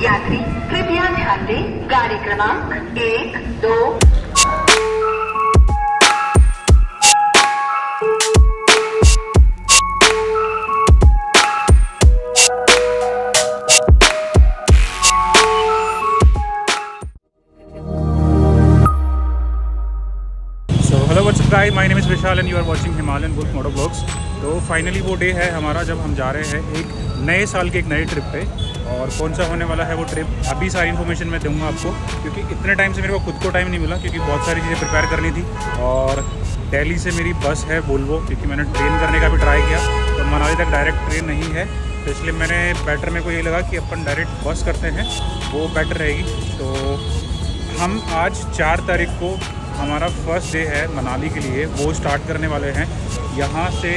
यात्री कृपया ध्यान दें, गाड़ी क्रमांक 1, 2। Guys, my name is Vishal and you are watching Himalayan wolf moto vlogs. तो फाइनली वो डे है हमारा जब हम जा रहे हैं एक नए साल के एक नए ट्रिप पे। और कौन सा होने वाला है वो ट्रिप, अभी सारी इन्फॉर्मेशन मैं दूंगा आपको, क्योंकि इतने टाइम से मेरे को खुद को टाइम नहीं मिला, क्योंकि बहुत सारी चीज़ें प्रिपेयर करनी थी। और दिल्ली से मेरी बस है वोल्वो, क्योंकि मैंने ट्रेन करने का भी ट्राई किया तो मनाली तक डायरेक्ट ट्रेन नहीं है, तो इसलिए मैंने बेटर मेरे को ये लगा कि अपन डायरेक्ट बस करते हैं, वो बेटर रहेगी। तो हम आज 4 तारीख को हमारा फर्स्ट डे है मनाली के लिए, वो स्टार्ट करने वाले हैं। यहाँ से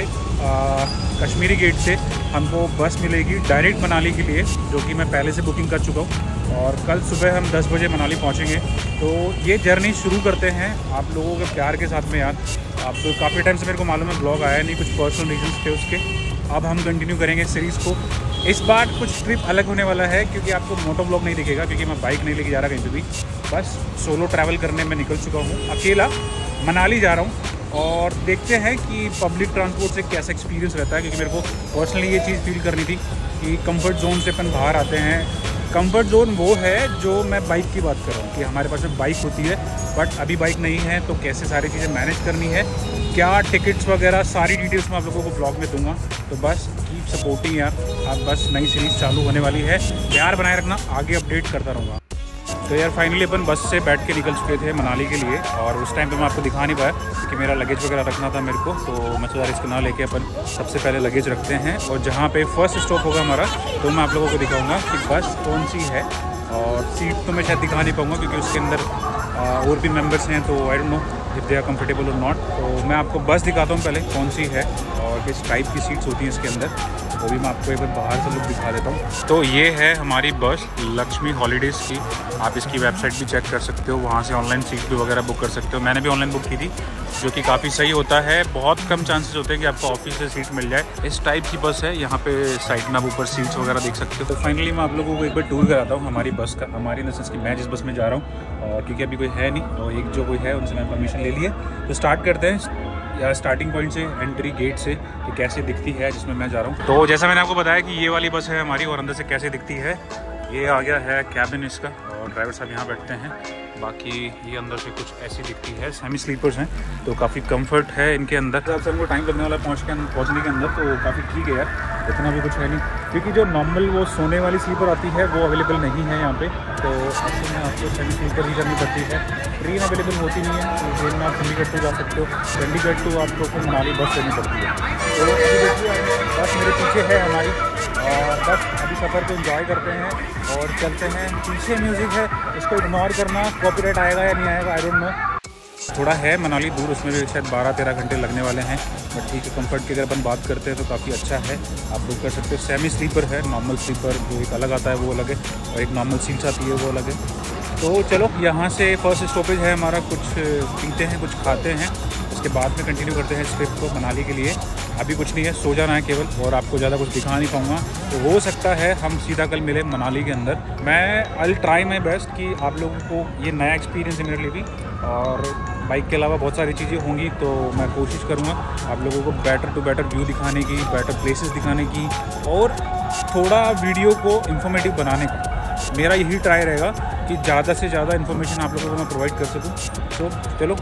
कश्मीरी गेट से हमको बस मिलेगी डायरेक्ट मनाली के लिए, जो कि मैं पहले से बुकिंग कर चुका हूँ। और कल सुबह हम 10 बजे मनाली पहुँचेंगे। तो ये जर्नी शुरू करते हैं आप लोगों के प्यार के साथ में। यार आप तो काफ़ी टाइम से मेरे को मालूम है ब्लॉग आया नहीं, कुछ पर्सनल रीजंस थे उसके। अब हम कंटिन्यू करेंगे सीरीज़ को। इस बार कुछ ट्रिप अलग होने वाला है, क्योंकि आपको मोटो ब्लॉग नहीं दिखेगा, क्योंकि मैं बाइक नहीं लेके जा रहा कहीं पे भी। बस सोलो ट्रैवल करने में निकल चुका हूँ, अकेला मनाली जा रहा हूँ। और देखते हैं कि पब्लिक ट्रांसपोर्ट से कैसा एक्सपीरियंस रहता है, क्योंकि मेरे को पर्सनली ये चीज़ फील करनी थी कि कंफर्ट जोन से अपन बाहर आते हैं। कंफर्ट जोन वो है जो मैं बाइक की बात कर रहा हूँ, कि हमारे पास में बाइक होती है बट अभी बाइक नहीं है, तो कैसे सारी चीज़ें मैनेज करनी है, क्या टिकट्स वगैरह सारी डिटेल्स मैं आप लोगों को ब्लॉग में दूंगा। तो बस कीप सपोर्टिंग यार, आप बस नई सीरीज़ चालू होने वाली है, प्यार बनाए रखना, आगे अपडेट करता रहूँगा। तो यार फाइनली अपन बस से बैठ के निकल चुके थे मनाली के लिए, और उस टाइम पे मैं आपको दिखा नहीं पाया क्योंकि मेरा लगेज वगैरह रखना था मेरे को, तो मैं सोचा इसको ना लेके अपन सबसे पहले लगेज रखते हैं। और जहाँ पे फर्स्ट स्टॉप होगा हमारा, तो मैं आप लोगों को दिखाऊंगा कि बस कौन सी है। और सीट तो मैं शायद दिखा नहीं पाऊँगा, क्योंकि उसके अंदर और भी मेंबर्स हैं, तो I don't know if they are comfortable और नॉट। तो मैं आपको बस दिखाता हूँ पहले कौन सी है और किस टाइप की सीट्स होती हैं इसके अंदर, वो भी मैं आपको एक बार बाहर से लुक दिखा देता हूँ। तो ये है हमारी बस लक्ष्मी हॉलीडेज़ की, आप इसकी वेबसाइट भी चेक कर सकते हो, वहाँ से ऑनलाइन सीट भी वगैरह बुक कर सकते हो। मैंने भी ऑनलाइन बुक की थी, जो कि काफ़ी सही होता है। बहुत कम चांसेस होते हैं कि आपको ऑफिस से सीट मिल जाए। इस टाइप की बस है, यहाँ पे साइड में आप ऊपर सीट्स वगैरह देख सकते हो। तो फाइनली मैं आप लोगों को एक बार टूर कराता हूँ हमारी बस का, हमारी नसेस की, मैं जिस बस में जा रहा हूँ, और क्योंकि अभी कोई है नहीं, तो एक जो कोई है उनसे मैं परमिशन ले लिया। तो स्टार्ट करते हैं या स्टार्टिंग पॉइंट से, एंट्री गेट से, कि कैसे दिखती है जिसमें मैं जा रहा हूँ। तो जैसा मैंने आपको बताया कि ये वाली बस है हमारी, और अंदर से कैसे दिखती है, ये आ गया है कैबिन इसका, और ड्राइवर साहब यहाँ बैठते हैं। बाकी ये अंदर से कुछ ऐसी दिखती है, सेमी स्लीपर्स हैं, तो काफ़ी कंफर्ट है इनके अंदर। तो अब हमको टाइम लगने वाला है पहुँचने के अंदर, तो काफ़ी ठीक है यार, इतना भी कुछ है नहीं, क्योंकि जो नॉर्मल वो सोने वाली स्लीपर आती है वो अवेलेबल नहीं है यहाँ पे, तो ऐसे में आपको सेमी स्लीपर ही करनी पड़ती है। ट्रेन अवेलेबल होती नहीं है, तो ट्रेन में आप चंडीगढ़ टू जा सकते हो, चंडीगढ़ टू आपको फिर मनाली बस लेनी पड़ती है। तो अभी देखिए बस मेरे पीछे है हमारी, और बस अभी सफ़र को एंजॉय करते हैं और चलते हैं। पीछे म्यूज़िक है, इसको इग्नोर करना, कॉपीराइट आएगा या नहीं आएगा आई डोंट नो। थोड़ा है मनाली दूर, उसमें भी शायद 12-13 घंटे लगने वाले हैं, बट ठीक है। कंफर्ट की अगर अपन बात करते हैं तो काफ़ी अच्छा है, आप बुक कर सकते हो। सेमी स्लीपर है, नॉर्मल स्लीपर जो एक अलग आता है वो अलग है, और एक नॉर्मल सीट्स आती है वो अलग है। तो चलो यहाँ से फर्स्ट स्टॉपेज है हमारा, कुछ पीते हैं, कुछ खाते हैं, उसके बाद में कंटिन्यू करते हैं इस ट्रिप को मनाली के लिए। अभी कुछ नहीं है, सो जाना है केवल, और आपको ज़्यादा कुछ दिखा नहीं पाऊँगा। तो हो सकता है हम सीधा कल मिले मनाली के अंदर। मैं आई ट्राई माई बेस्ट कि आप लोगों को ये नया एक्सपीरियंस है मेरे लिए भी, और बाइक के अलावा बहुत सारी चीज़ें होंगी, तो मैं कोशिश करूँगा आप लोगों को बेटर टू बेटर व्यू दिखाने की, बेटर प्लेसेस दिखाने की, और थोड़ा वीडियो को इन्फॉर्मेटिव बनाने का। मेरा यही ट्राई रहेगा कि ज़्यादा से ज़्यादा इन्फॉर्मेशन आप लोगों को मैं प्रोवाइड कर सकूँ। तो चलो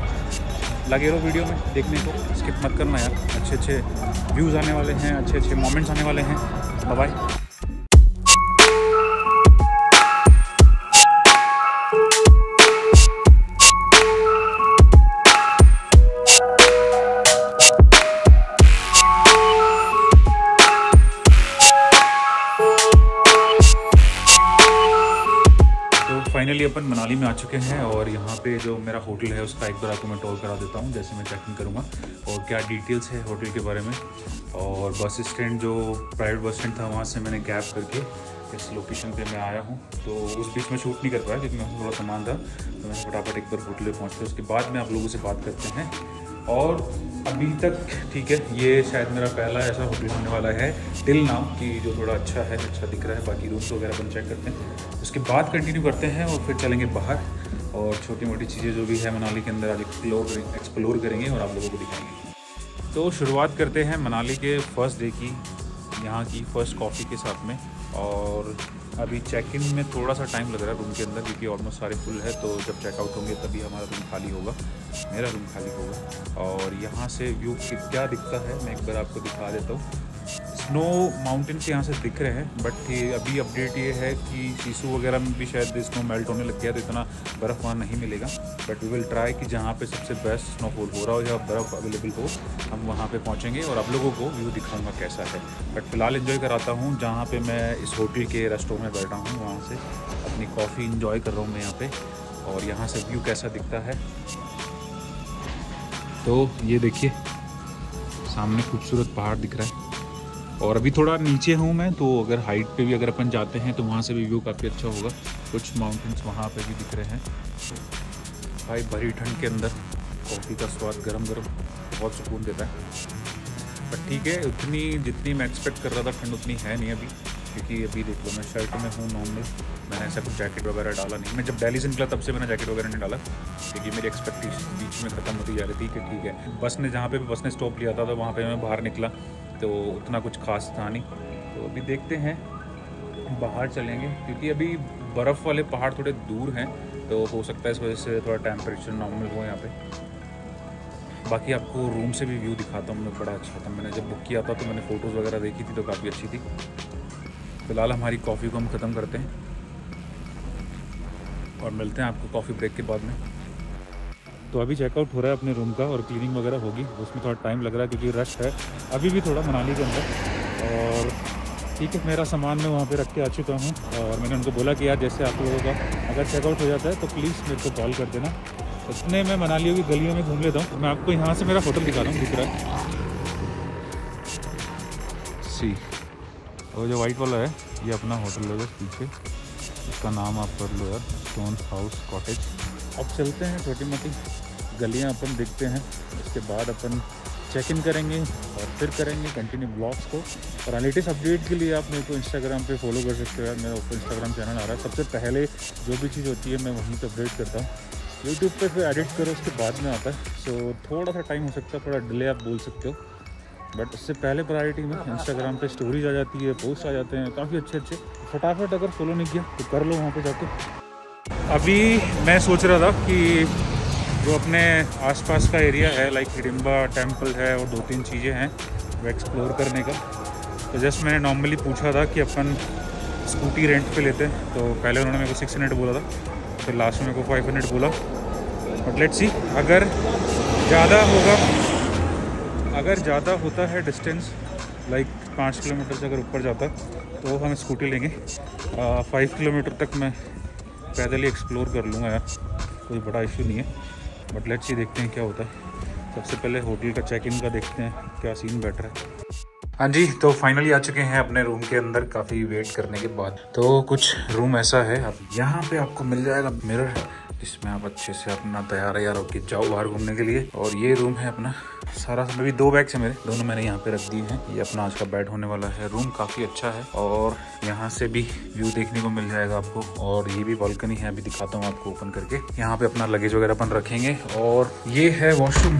लगे रहो वीडियो में देखने को, स्किप मत करना यार, अच्छे अच्छे व्यूज़ आने वाले हैं, अच्छे अच्छे मोमेंट्स आने वाले हैं। Bye bye. फाइनली अपन मनाली में आ चुके हैं, और यहाँ पे जो मेरा होटल है उसका एक बार आपको मैं टूर करा देता हूँ, जैसे मैं चेक इन करूँगा और क्या डिटेल्स है होटल के बारे में। और बस स्टैंड, जो प्राइवेट बस स्टैंड था, वहाँ से मैंने कैब करके इस लोकेशन पे मैं आया हूँ। तो उस बीच में शूट नहीं कर पाया क्योंकि मैं थोड़ा सामान था, तो मैंने फटाफट एक बार होटल पे पहुँचते उसके बाद में आप लोगों से बात करते हैं और अभी तक ठीक है, ये शायद मेरा पहला ऐसा होटल होने वाला है टिल नाउ कि जो थोड़ा अच्छा है, अच्छा दिख रहा है। बाकी रूम्स वगैरह अपन चेक करते हैं, उसके बाद कंटिन्यू करते हैं और फिर चलेंगे बाहर और छोटी मोटी चीज़ें जो भी है मनाली के अंदर आज एक्सप्लोर करेंगे और आप लोगों को दिखाएंगे। तो शुरुआत करते हैं मनाली के फर्स्ट डे की, यहाँ की फ़र्स्ट कॉफ़ी के साथ में। और अभी चेक इन में थोड़ा सा टाइम लग रहा है रूम के अंदर, क्योंकि ऑलमोस्ट सारे फुल है। तो जब चेकआउट होंगे तभी हमारा रूम खाली होगा, मेरा रूम खाली होगा। और यहाँ से व्यू क्या दिखता है मैं एक बार आपको दिखा देता हूँ। स्नो माउंटेन्स यहाँ से दिख रहे हैं, बट अभी अपडेट ये है कि सीसू वगैरह में भी शायद स्नो मेल्ट होने लग गया, तो इतना बर्फ़ वहाँ नहीं मिलेगा। बट वी विल ट्राई कि जहाँ पे सबसे बेस्ट स्नोफॉल हो रहा हो या बर्फ़ अवेलेबल हो, हम वहाँ पे पहुँचेंगे और आप लोगों को व्यू दिखाऊंगा कैसा है। बट फिलहाल एंजॉय कराता हूँ जहाँ पे मैं इस होटल के रेस्टोरेंट में बैठा हूँ, वहाँ से अपनी कॉफ़ी इंजॉय कर रहा हूँ मैं यहाँ पे, और यहाँ से व्यू कैसा दिखता है। तो ये देखिए सामने खूबसूरत पहाड़ दिख रहा है, और अभी थोड़ा नीचे हूँ मैं, तो अगर हाइट पे भी अगर अपन जाते हैं तो वहाँ से भी व्यू काफ़ी अच्छा होगा। कुछ माउंटेन्स वहाँ पे भी दिख रहे हैं। भाई भरी ठंड के अंदर कॉफ़ी का स्वाद गरम गरम बहुत सुकून देता है। बट ठीक है, उतनी जितनी मैं एक्सपेक्ट कर रहा था ठंड उतनी है नहीं अभी, क्योंकि अभी देख लो मैं शर्ट में हूँ नॉर्मल, मैंने ऐसा कुछ जैकेट वगैरह डाला नहीं। मैं जब दिल्ली से निकला तब से मैंने जैकेट वगैरह नहीं डाला, क्योंकि मेरी एक्सपेक्टेशन बीच में ख़त्म होती जा रही थी कि ठीक है। बस ने जहाँ पे भी बस ने स्टॉप लिया था तो वहाँ पे मैं बाहर निकला तो उतना कुछ खास था नहीं। तो अभी देखते हैं, बाहर चलेंगे, क्योंकि अभी बर्फ़ वाले पहाड़ थोड़े दूर हैं, तो हो सकता है इस वजह से थोड़ा टेम्परेचर नॉर्मल हो यहाँ पे। बाकी आपको रूम से भी व्यू दिखाता हूँ मैं, बड़ा अच्छा था। मैंने जब बुक किया था तो मैंने फ़ोटोज़ वगैरह देखी थी तो काफ़ी अच्छी थी। फिलहाल हमारी कॉफ़ी को हम ख़त्म करते हैं और मिलते हैं आपको कॉफ़ी ब्रेक के बाद में। तो अभी चेकआउट हो रहा है अपने रूम का और क्लीनिंग वगैरह होगी, उसमें थोड़ा टाइम लग रहा है क्योंकि रश है अभी भी थोड़ा मनाली के अंदर। और ठीक है, मेरा सामान मैं वहाँ पे रख के आ चुका हूँ, और मैंने उनको बोला कि यार जैसे आप लोगों का अगर चेकआउट हो जाता है तो प्लीज़ मेरे को कॉल कर देना। इतने मैं मनालियों की गलियों में घूम लेता हूँ। मैं आपको यहाँ से मेरा होटल दिखा रहा हूँ, दिख रहा है सी, और जो वाइट वाला है ये अपना होटल है पीछे, इसका नाम आप कर लो यार, स्टोन हाउस कॉटेज। अब चलते हैं, छोटी मोटी गलियां अपन देखते हैं, इसके बाद अपन चेक इन करेंगे और फिर करेंगे कंटिन्यू ब्लॉग्स को। और लेटेस्ट अपडेट के लिए आप मेरे को इंस्टाग्राम पे फॉलो कर सकते हो यार, मेरा ऊपर इंस्टाग्राम चैनल आ रहा है। सबसे पहले जो भी चीज़ होती है मैं वहीं पर अपडेट करता हूँ, यूट्यूब पे फिर एडिट करो उसके बाद में आता है। सो थोड़ा सा टाइम हो सकता है, थोड़ा डिले आप बोल सकते हो, बट उससे पहले प्रायोरिटी में इंस्टाग्राम पे स्टोरीज आ जाती है, पोस्ट आ जाते हैं काफ़ी अच्छे अच्छे। फटाफट अगर फॉलो नहीं किया तो कर लो वहाँ पे जाके। अभी मैं सोच रहा था कि जो अपने आसपास का एरिया है लाइक हिडिंबा टेम्पल है और 2-3 चीज़ें हैं वो एक्सप्लोर करने का। तो जस्ट मैंने नॉर्मली पूछा था कि अपन स्कूटी रेंट पे लेते हैं, तो पहले उन्होंने मेरे को 600 बोला था, फिर लास्ट में मेरे को 500 बोला। बट लेट्स सी, अगर ज़्यादा होगा, अगर ज़्यादा होता है डिस्टेंस लाइक 5 किलोमीटर से अगर ऊपर जाता तो हम स्कूटी लेंगे। 5 किलोमीटर तक मैं पैदल ही एक्सप्लोर कर लूँगा यार, कोई बड़ा इशू नहीं है। बट लेट्स सी, देखते हैं क्या होता है। सबसे पहले होटल का चेक इन का देखते हैं क्या सीन बैठ रहा है। हाँ जी, तो फाइनली आ चुके हैं अपने रूम के अंदर काफ़ी वेट करने के बाद। तो कुछ रूम ऐसा है, अब यहाँ पे आपको मिल जाएगा मिरर, इसमें आप अच्छे से अपना तैयार होकर जाओ बाहर घूमने के लिए। और ये रूम है अपना सारा, भी 2 बैग्स हैं मेरे, दोनों मैंने यहाँ पे रख दिए हैं। ये अपना आज का बेड होने वाला है। रूम काफ़ी अच्छा है और यहाँ से भी व्यू देखने को मिल जाएगा आपको। और ये भी बालकनी है, अभी दिखाता हूँ आपको ओपन करके। यहाँ पे अपना लगेज वगैरह अपन रखेंगे। और ये है वॉशरूम,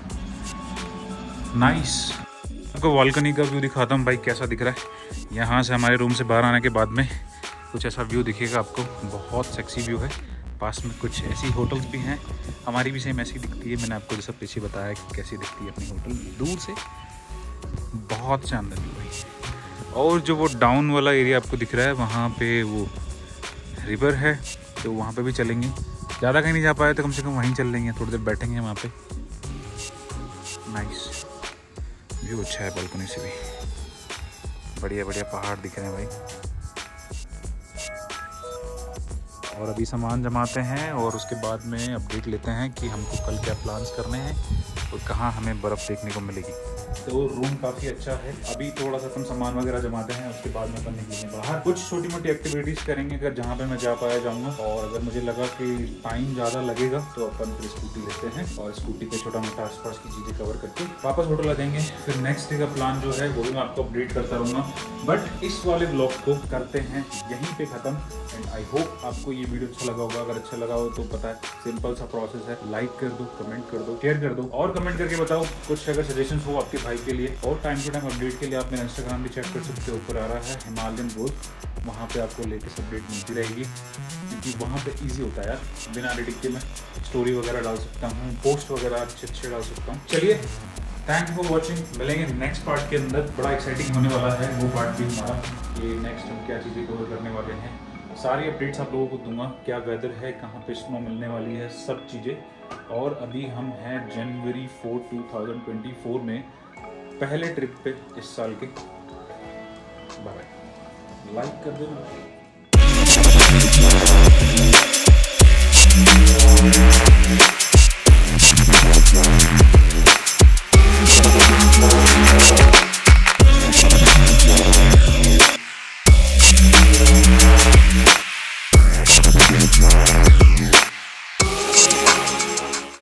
नाइस। आपको बालकनी का व्यू दिखाता हूँ भाई कैसा दिख रहा है। यहाँ से हमारे रूम से बाहर आने के बाद में कुछ ऐसा व्यू दिखेगा आपको, बहुत सेक्सी व्यू है। पास में कुछ ऐसी होटल्स भी हैं, हमारी भी सेम ऐसी दिखती है। मैंने आपको जैसा पीछे बताया कि कैसी दिखती है अपनी होटल दूर से, बहुत शानदार व्यू है। और जो वो डाउन वाला एरिया आपको दिख रहा है, वहाँ पे वो रिवर है, तो वहाँ पे भी चलेंगे। ज़्यादा कहीं नहीं जा पाए तो कम से कम वहीं चल लेंगे, थोड़ी देर बैठेंगे वहाँ पे। नाइस व्यू, अच्छा है बालकनी से भी, बढ़िया बढ़िया पहाड़ दिख रहे हैं भाई। और अभी सामान जमाते हैं और उसके बाद में अपडेट लेते हैं कि हमको कल क्या प्लान्स करने हैं और कहाँ हमें बर्फ़ देखने को मिलेगी। तो रूम काफ़ी अच्छा है। अभी थोड़ा सा हम सामान वगैरह जमाते हैं, उसके बाद में अपन निकलेंगे बाहर, कुछ छोटी मोटी एक्टिविटीज़ करेंगे अगर जहाँ पे मैं जा पाया जाऊँगा। और अगर मुझे लगा कि टाइम ज़्यादा लगेगा तो अपन फिर स्कूटी लेते हैं और स्कूटी पे छोटा मोटा आसपास की चीज़ें कवर करके वापस होटल आ जाएंगे। फिर नेक्स्ट डे का प्लान जो है वो भी मैं आपको अपडेट करता रहूँगा। बट इस वाले ब्लॉग को करते हैं यहीं पे ख़त्म। एंड आई होप आपको ये वीडियो अच्छा लगा होगा। अगर अच्छा लगा हो तो पता है सिंपल सा प्रोसेस है, लाइक कर दो, कमेंट कर दो, शेयर कर दो और कमेंट करके बताओ कुछ अगर सजेशन हो आपके भाई के लिए। और टाइम टू टाइम अपडेट के लिए आप मेरा इंस्टाग्राम भी चेक कर सकते हो, ऊपर आ रहा है हिमालयन गोल्फ, वहाँ पे आपको लेटेस्ट अपडेट मिलती रहेगी क्योंकि वहाँ पे इजी होता है यार, बिना एडिटिंग के मैं स्टोरी वगैरह डाल सकता हूँ, पोस्ट वगैरह अच्छे डाल सकता हूँ। चलिए, थैंक यू फॉर वॉचिंग। मिलेंगे नेक्स्ट पार्ट के अंदर, बड़ा एक्साइटिंग होने वाला है वो पार्ट भी हमारा। ये नेक्स्ट हम क्या चीज़ें कवर करने वाले हैं, सारी अपडेट्स आप लोगों को दूंगा, क्या वेदर है, कहाँ पे स्नो मिलने वाली है, सब चीज़ें। और अभी हम हैं जनवरी 4, 2024 में पहले ट्रिप पे इस साल के। बाय, लाइक कर देना।